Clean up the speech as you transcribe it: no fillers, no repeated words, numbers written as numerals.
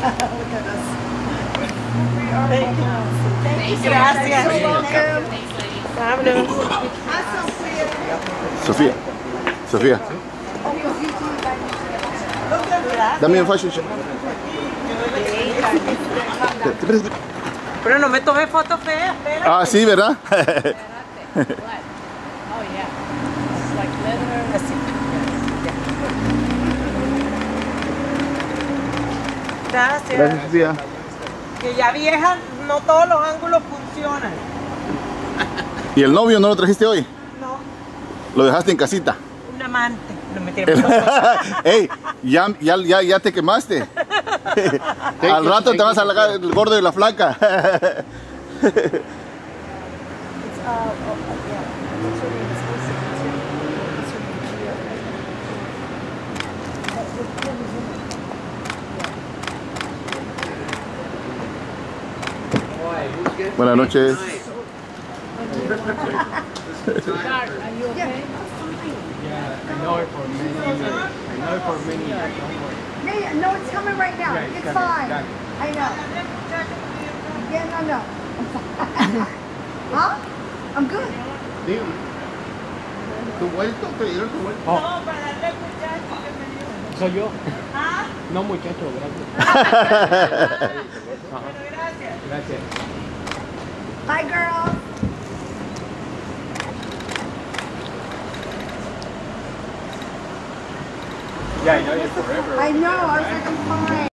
Look at us. Thank you. Thank you. Gracias. You're welcome. Vámonos. Sofía. Sofía. Dame un fashion show. Pero no me tomé foto fea, espera. Ah, sí, ¿verdad? Así. Gracias. Gracias, Sofía. Que ya vieja, no todos los ángulos funcionan. ¿Y el novio no lo trajiste hoy? No, Lo dejaste en casita. un amante. No me tiene Ey, ya te quemaste. Al rato te vas a sacar el gordo y la flaca. Buenas noches. Are you okay? Yeah, I know it for many years. I know it for many years. Don't worry. No, it's coming right now. Yeah, it's It's coming. fine. Got it. I know. Yeah, no. Huh? I'm good. Dime. ¿Tu vuelto? ¿Te dieron tu vuelto? Oh, No, para darle muchacho que me dio. soy yo. Ah, No, muchacho, gracias. bueno, gracias. Gracias. Bye, girl. Yeah, I know you forever. I know. I was like, I'm fine.